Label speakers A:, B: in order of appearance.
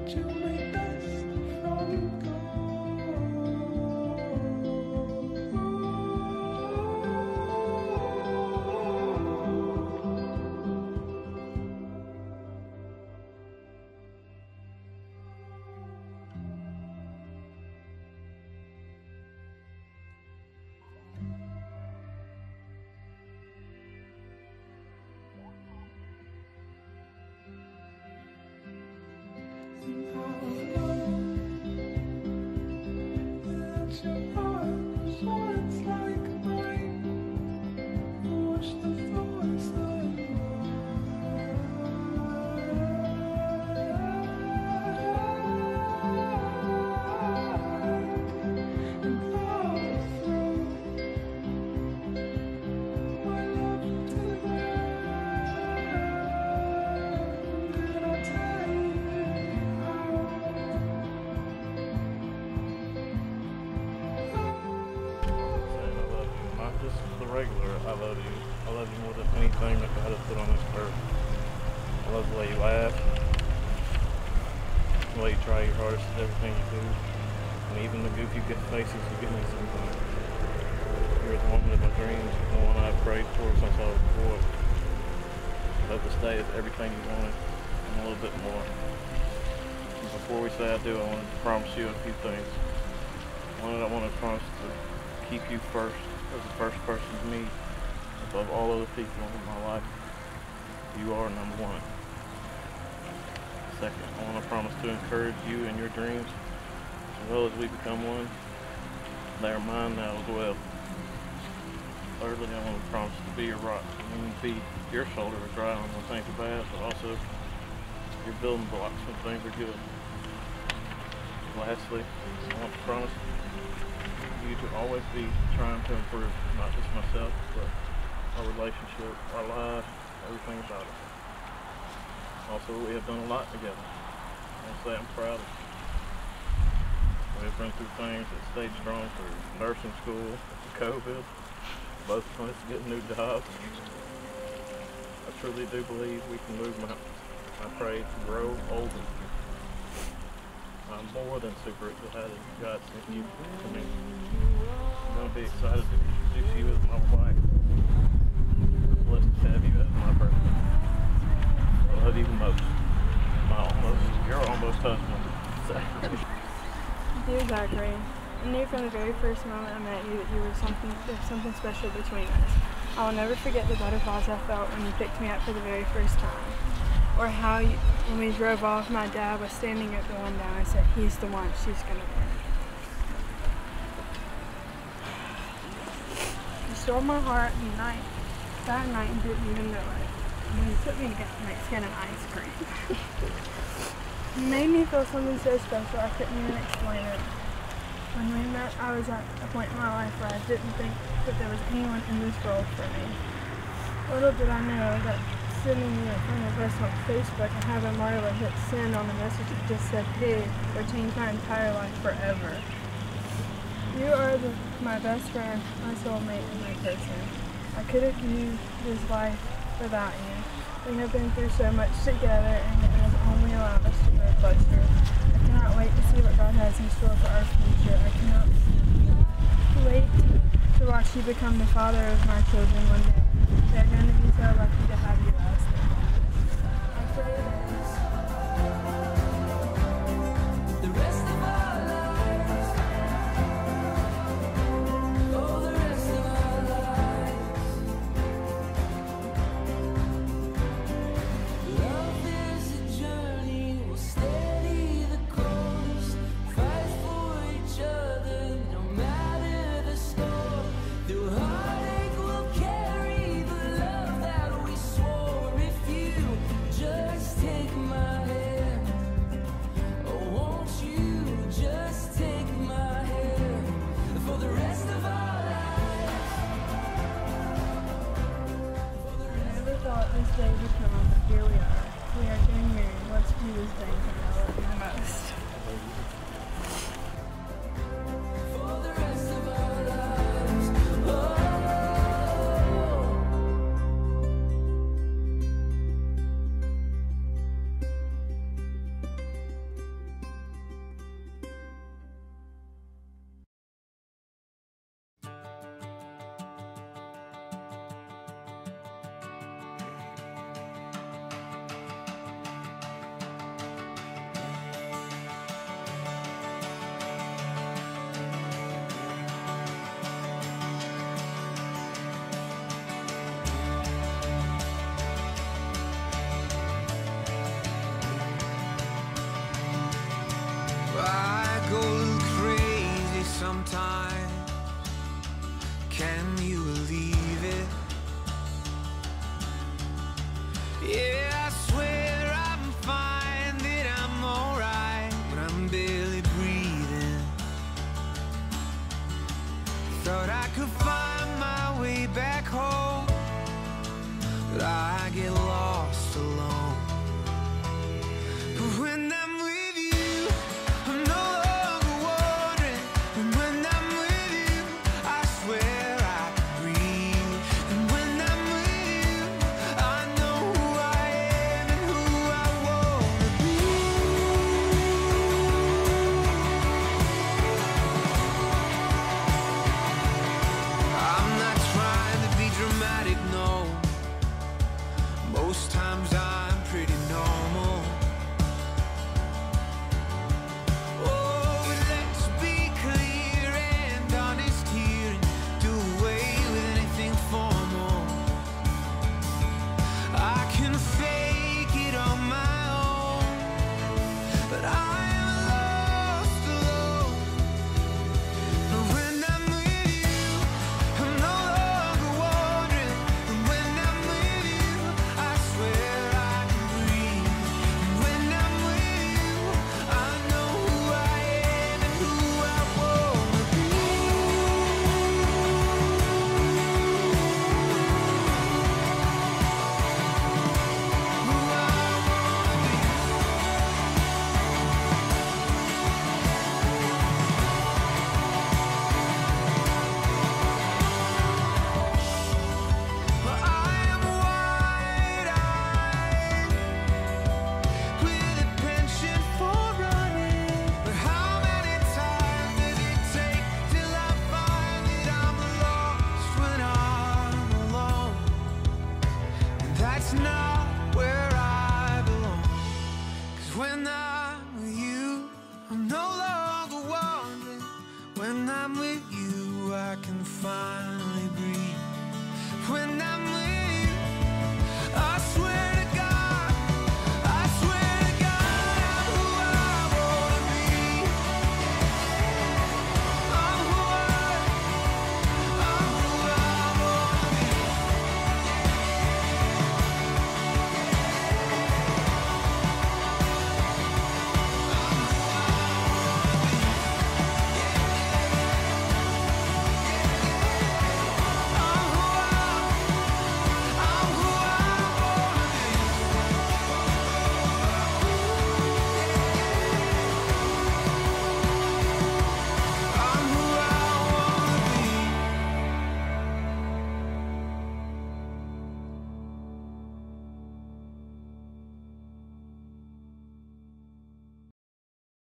A: Regular, I love you. I love you more than anything that God has put on this earth. I love the way you laugh, the way you try your hardest at everything you do, and even the goofy faces you give me sometimes. You're the woman of my dreams, the one I've prayed for since I was a boy. I hope this day is everything you wanted, and a little bit more. And before we say I do, I want to promise you a few things. One, I want to promise to keep you first, as the first person to me, above all other people in my life. You are number one. Second, I want to promise to encourage you in your dreams, as well as we become one. They are mine now as well. Thirdly, I want to promise to be your rock, and be your shoulder to cry on when things are bad, but also your building blocks when things are good. Lastly, I want to promise you to always be trying to improve, not just myself, but our relationship, our lives, everything about it. Also, we have done a lot together. I want to say I'm proud of you. We have been through things that stayed strong through nursing school, COVID, both of us getting new jobs. I truly do believe we can move mountains. I pray to grow older. I'm more than super excited God sent you to me. I'm going to be excited to introduce you as my wife. I'm blessed to have you as my person. I love you the most. Your almost husband, Zachary.
B: Dear Zachary, I knew from the very first moment I met you that there's something special between us. I will never forget the butterflies I felt when you picked me up for the very first time. Or how when we drove off, my dad was standing at the window and I said, he's the one, she's going to marry. You stole my heart that night and didn't even know it. When you took me to get Mexican and ice cream. It made me feel something so special I couldn't even explain it. When we met, I was at a point in my life where I didn't think that there was anyone in this world for me. Little did I know that sending you a friend request on Facebook and having Marla hit send on the message that just said, hey, would change my entire life forever. You are my best friend, my soulmate, and my person. I couldn't use this life without you. We have been through so much together and it has only allowed us to grow closer. I cannot wait to see what God has in store for our future. I cannot wait to watch you become the father of my children one day. They're going to be so lucky to have you as their dad. I pray that the rest of our lives, oh, the rest of our lives, love is a journey, we'll steady the course, fight for each other, no matter the storm, through heartache we'll carry the love that we swore. If
C: I go a little crazy sometimes. Can you believe it? Yeah, I swear I'm fine, that I'm alright, but I'm barely breathing. Thought I could find my way back home, but I get lost alone.